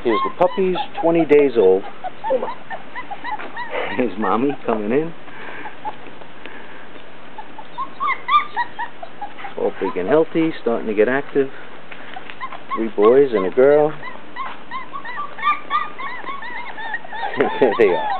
Here's the puppies, 20 days old. Here's mommy coming in. All big and healthy, starting to get active. 3 boys and a girl. There they are.